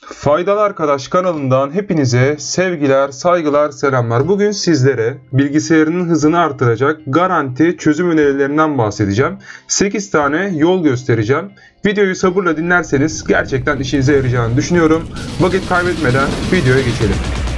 Faydalı Arkadaş kanalından hepinize sevgiler, saygılar, selamlar. Bugün sizlere bilgisayarının hızını artıracak garanti çözüm önerilerinden bahsedeceğim. 8 tane yol göstereceğim. Videoyu sabırla dinlerseniz gerçekten işinize yarayacağını düşünüyorum. Vakit kaybetmeden videoya geçelim.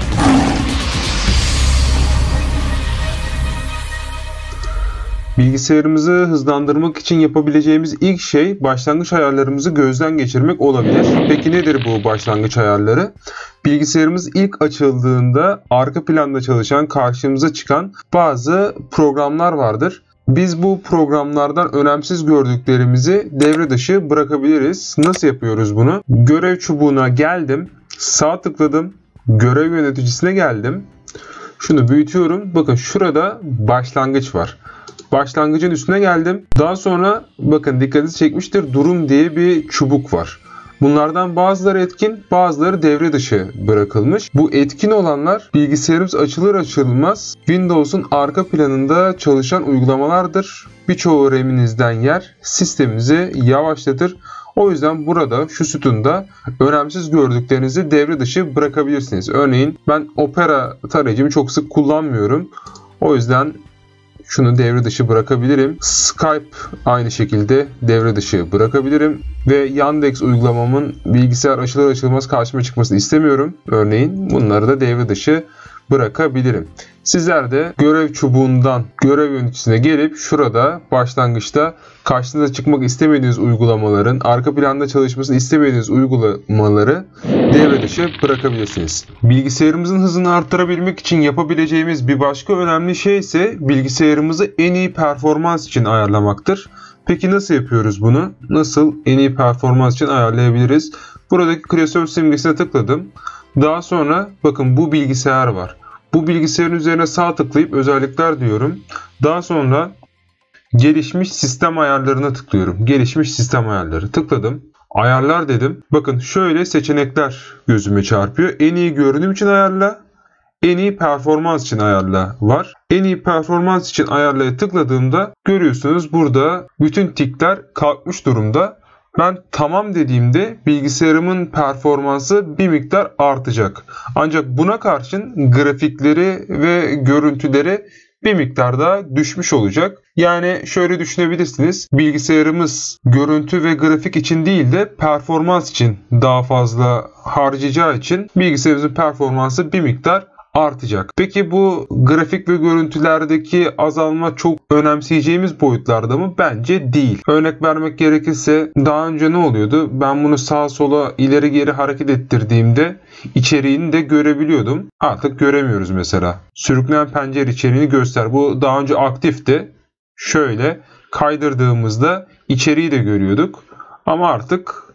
Bilgisayarımızı hızlandırmak için yapabileceğimiz ilk şey başlangıç ayarlarımızı gözden geçirmek olabilir. Peki nedir bu başlangıç ayarları? Bilgisayarımız ilk açıldığında arka planda çalışan, karşımıza çıkan bazı programlar vardır. Biz bu programlardan önemsiz gördüklerimizi devre dışı bırakabiliriz. Nasıl yapıyoruz bunu? Görev çubuğuna geldim, sağ tıkladım, görev yöneticisine geldim. Şunu büyütüyorum. Bakın şurada başlangıç var. Başlangıcın üstüne geldim. Daha sonra bakın dikkatinizi çekmiştir. Durum diye bir çubuk var. Bunlardan bazıları etkin, bazıları devre dışı bırakılmış. Bu etkin olanlar bilgisayarımız açılır açılmaz Windows'un arka planında çalışan uygulamalardır. Birçoğu RAM'inizden yer, sisteminizi yavaşlatır. O yüzden burada şu sütunda önemsiz gördüklerinizi devre dışı bırakabilirsiniz. Örneğin ben Opera tarayıcımı çok sık kullanmıyorum. O yüzden şunu devre dışı bırakabilirim. Skype aynı şekilde devre dışı bırakabilirim. Ve Yandex uygulamamın bilgisayar açılır açılmaz karşıma çıkmasını istemiyorum. Örneğin bunları da devre dışı bırakabilirim. Sizler de görev çubuğundan görev yöneticisine gelip şurada başlangıçta karşınıza çıkmak istemediğiniz uygulamaların, arka planda çalışmasını istemediğiniz uygulamaları devre dışı bırakabilirsiniz. Bilgisayarımızın hızını arttırabilmek için yapabileceğimiz bir başka önemli şey ise bilgisayarımızı en iyi performans için ayarlamaktır. Peki nasıl yapıyoruz bunu? Nasıl en iyi performans için ayarlayabiliriz? Buradaki klasör simgesine tıkladım. Daha sonra bakın bu bilgisayar var. Bu bilgisayarın üzerine sağ tıklayıp özellikler diyorum. Daha sonra gelişmiş sistem ayarlarına tıklıyorum. Gelişmiş sistem ayarları tıkladım. Ayarlar dedim. Bakın şöyle seçenekler gözüme çarpıyor. En iyi görünüm için ayarla. En iyi performans için ayarla var. En iyi performans için ayarlaya tıkladığımda görüyorsunuz burada bütün tikler kalkmış durumda. Ben tamam dediğimde bilgisayarımın performansı bir miktar artacak. Ancak buna karşın grafikleri ve görüntüleri bir miktar daha düşmüş olacak. Yani şöyle düşünebilirsiniz. Bilgisayarımız görüntü ve grafik için değil de performans için daha fazla harcayacağı için bilgisayarımızın performansı bir miktar artacak. Peki bu grafik ve görüntülerdeki azalma çok önemseyeceğimiz boyutlarda mı? Bence değil. Örnek vermek gerekirse daha önce ne oluyordu? Ben bunu sağa sola ileri geri hareket ettirdiğimde içeriğini de görebiliyordum. Artık göremiyoruz mesela. Sürükleyen pencere içeriğini göster. Bu daha önce aktifti. Şöyle kaydırdığımızda içeriği de görüyorduk. Ama artık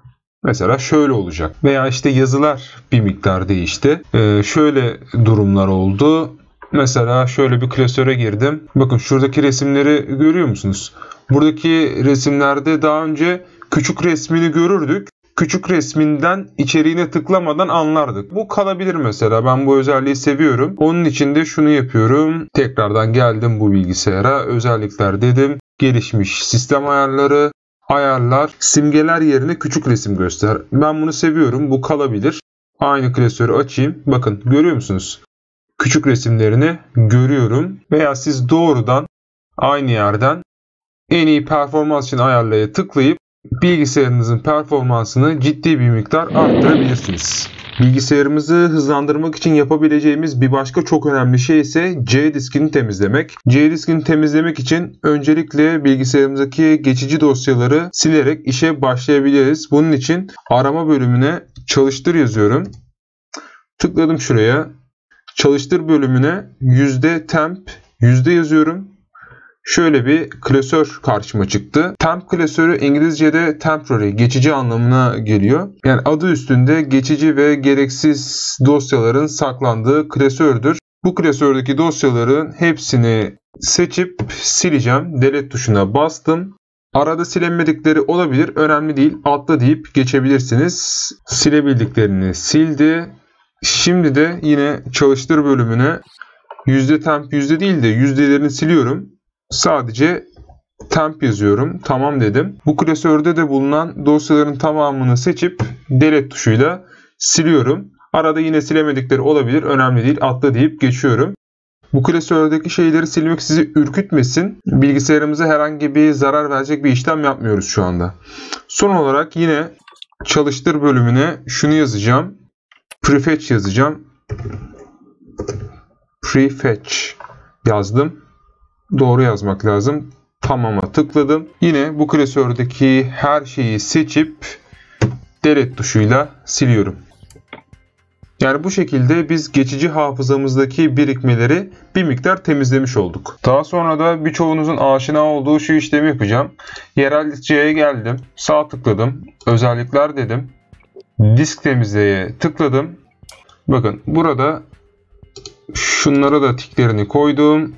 mesela şöyle olacak. Veya işte yazılar bir miktar değişti. Şöyle durumlar oldu. Mesela şöyle bir klasöre girdim. Bakın şuradaki resimleri görüyor musunuz? Buradaki resimlerde daha önce küçük resmini görürdük. Küçük resminden içeriğine tıklamadan anlardık. Bu kalabilir mesela. Ben bu özelliği seviyorum. Onun için de şunu yapıyorum. Tekrardan geldim bu bilgisayara. Özellikler dedim. Gelişmiş sistem ayarları. Ayarlar, simgeler yerine küçük resim göster. Ben bunu seviyorum. Bu kalabilir. Aynı klasörü açayım. Bakın görüyor musunuz? Küçük resimlerini görüyorum. Veya siz doğrudan aynı yerden en iyi performans için ayarlaya tıklayıp bilgisayarınızın performansını ciddi bir miktar arttırabilirsiniz. Bilgisayarımızı hızlandırmak için yapabileceğimiz bir başka çok önemli şey ise C diskini temizlemek. C diskini temizlemek için öncelikle bilgisayarımızdaki geçici dosyaları silerek işe başlayabiliriz. Bunun için arama bölümüne çalıştır yazıyorum. Tıkladım şuraya. Çalıştır bölümüne %temp yazıyorum. Şöyle bir klasör karşıma çıktı. Temp klasörü İngilizce'de temporary, geçici anlamına geliyor. Yani adı üstünde geçici ve gereksiz dosyaların saklandığı klasördür. Bu klasördeki dosyaların hepsini seçip sileceğim. Delete tuşuna bastım. Arada silemedikleri olabilir. Önemli değil. Atla deyip geçebilirsiniz. Silebildiklerini sildi. Şimdi de yine çalıştır bölümüne %temp değil de yüzdelerini siliyorum. Sadece temp yazıyorum. Tamam dedim. Bu klasörde de bulunan dosyaların tamamını seçip delete tuşuyla siliyorum. Arada yine silemedikleri olabilir. Önemli değil. Atla deyip geçiyorum. Bu klasördeki şeyleri silmek sizi ürkütmesin. Bilgisayarımıza herhangi bir zarar verecek bir işlem yapmıyoruz şu anda. Son olarak yine çalıştır bölümüne şunu yazacağım. Prefetch yazacağım. Prefetch yazdım. Doğru yazmak lazım. Tamam'a tıkladım. Yine bu klasördeki her şeyi seçip delete tuşuyla siliyorum. Yani bu şekilde biz geçici hafızamızdaki birikmeleri bir miktar temizlemiş olduk. Daha sonra da birçoğunuzun aşina olduğu şu işlemi yapacağım. Yerel diskçeye geldim. Sağ tıkladım. Özellikler dedim. Disk temizleye tıkladım. Bakın burada şunlara da tiklerini koydum.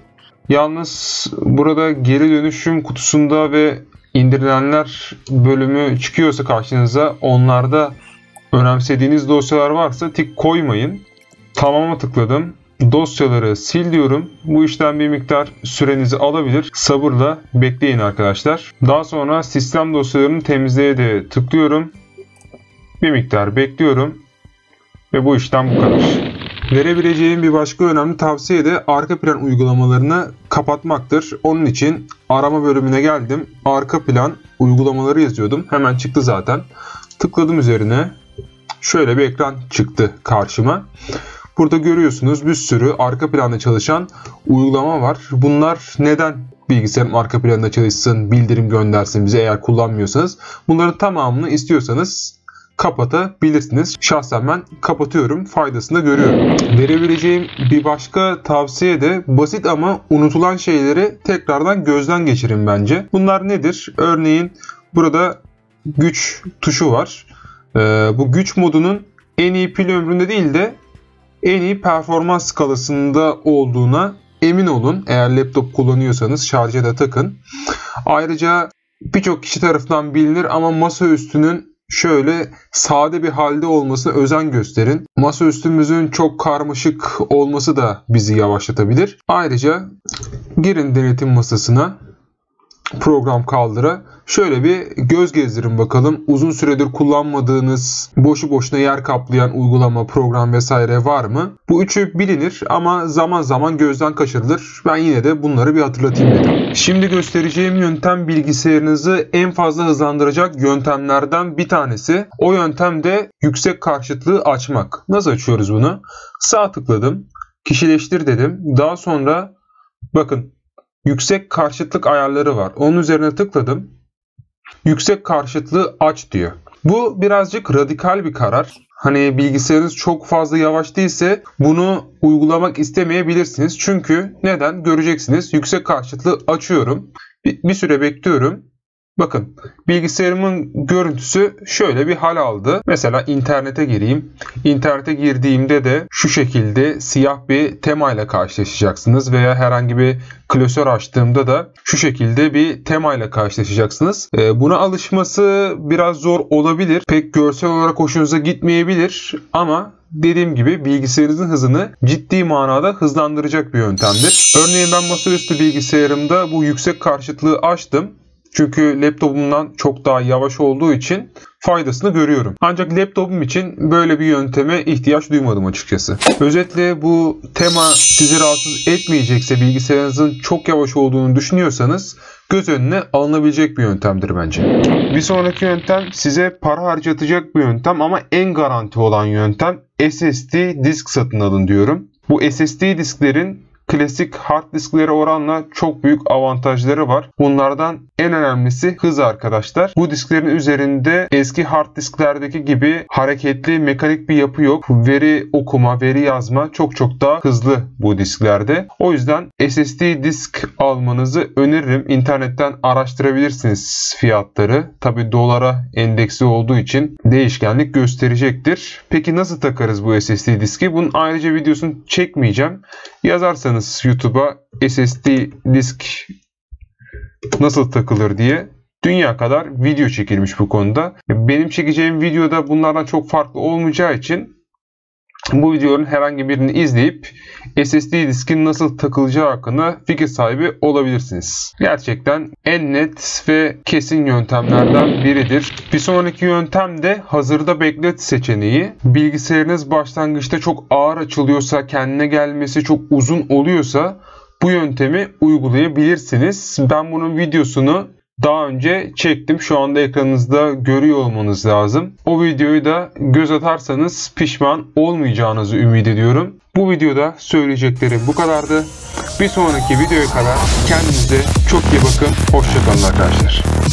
Yalnız burada geri dönüşüm kutusunda ve indirilenler bölümü çıkıyorsa karşınıza, onlarda önemsediğiniz dosyalar varsa tik koymayın. Tamam'a tıkladım. Dosyaları sil diyorum. Bu işlem bir miktar sürenizi alabilir. Sabırla bekleyin arkadaşlar. Daha sonra sistem dosyalarını temizleye de tıklıyorum. Bir miktar bekliyorum. Ve bu işlem bu kadar. Verebileceğim bir başka önemli tavsiye de arka plan uygulamalarını kapatmaktır. Onun için arama bölümüne geldim. Arka plan uygulamaları yazıyordum. Hemen çıktı zaten. Tıkladım üzerine. Şöyle bir ekran çıktı karşıma. Burada görüyorsunuz bir sürü arka planda çalışan uygulama var. Bunlar neden bilgisayarın arka planında çalışsın, bildirim göndersin bize eğer kullanmıyorsanız? Bunların tamamını istiyorsanız kapatabilirsiniz. Şahsen ben kapatıyorum. Faydasını da görüyorum. Verebileceğim bir başka tavsiye de basit ama unutulan şeyleri tekrardan gözden geçirin bence. Bunlar nedir? Örneğin burada güç tuşu var. Bu güç modunun en iyi pil ömründe değil de en iyi performans skalasında olduğuna emin olun. Eğer laptop kullanıyorsanız şarja da takın. Ayrıca birçok kişi tarafından bilinir ama masaüstünün şöyle sade bir halde olmasına özen gösterin. Masaüstümüzün çok karmaşık olması da bizi yavaşlatabilir. Ayrıca girin denetim masasına, program kaldıra. Şöyle bir göz gezdirin bakalım. Uzun süredir kullanmadığınız, boşu boşuna yer kaplayan uygulama, program vesaire var mı? Bu üçü bilinir ama zaman zaman gözden kaçırılır. Ben yine de bunları bir hatırlatayım dedim. Şimdi göstereceğim yöntem bilgisayarınızı en fazla hızlandıracak yöntemlerden bir tanesi. O yöntem de yüksek karşıtlığı açmak. Nasıl açıyoruz bunu? Sağ tıkladım. Kişileştir dedim. Daha sonra bakın yüksek karşıtlık ayarları var. Onun üzerine tıkladım. Yüksek karşıtlığı aç diyor. Bu birazcık radikal bir karar. Hani bilgisayarınız çok fazla yavaş değilse bunu uygulamak istemeyebilirsiniz. Çünkü neden? Göreceksiniz. Yüksek karşıtlığı açıyorum. Bir süre bekliyorum. Bakın bilgisayarımın görüntüsü şöyle bir hal aldı. Mesela internete gireyim. İnternete girdiğimde de şu şekilde siyah bir temayla karşılaşacaksınız. Veya herhangi bir klasör açtığımda da şu şekilde bir temayla karşılaşacaksınız. Buna alışması biraz zor olabilir. Pek görsel olarak hoşunuza gitmeyebilir. Ama dediğim gibi bilgisayarınızın hızını ciddi manada hızlandıracak bir yöntemdir. Örneğin ben masaüstü bilgisayarımda bu yüksek karşıtlığı açtım. Çünkü laptopumdan çok daha yavaş olduğu için faydasını görüyorum. Ancak laptopum için böyle bir yönteme ihtiyaç duymadım açıkçası. Özetle bu tema sizi rahatsız etmeyecekse, bilgisayarınızın çok yavaş olduğunu düşünüyorsanız göz önüne alınabilecek bir yöntemdir bence. Bir sonraki yöntem size para harcatacak bir yöntem ama en garanti olan yöntem SSD disk satın alın diyorum. Bu SSD disklerin klasik hard disklere oranla çok büyük avantajları var. Bunlardan en önemlisi hız arkadaşlar. Bu disklerin üzerinde eski hard disklerdeki gibi hareketli mekanik bir yapı yok. Veri okuma, veri yazma çok daha hızlı bu disklerde. O yüzden SSD disk almanızı öneririm. İnternetten araştırabilirsiniz fiyatları. Tabi dolara endeksli olduğu için değişkenlik gösterecektir. Peki nasıl takarız bu SSD diski? Bunun ayrıca videosunu çekmeyeceğim. Yazarsanız YouTube'a SSD disk nasıl takılır diye dünya kadar video çekilmiş bu konuda. Benim çekeceğim videoda bunlardan çok farklı olmayacağı için bu videoların herhangi birini izleyip SSD diskin nasıl takılacağı hakkında fikir sahibi olabilirsiniz. Gerçekten en net ve kesin yöntemlerden biridir. Bir sonraki yöntem de hazırda beklet seçeneği. Bilgisayarınız başlangıçta çok ağır açılıyorsa, kendine gelmesi çok uzun oluyorsa bu yöntemi uygulayabilirsiniz. Ben bunun videosunu daha önce çektim. Şu anda ekranınızda görüyor olmanız lazım. O videoyu da göz atarsanız pişman olmayacağınızı ümit ediyorum. Bu videoda söyleyeceklerim bu kadardı. Bir sonraki videoya kadar kendinize çok iyi bakın. Hoşça kalın arkadaşlar.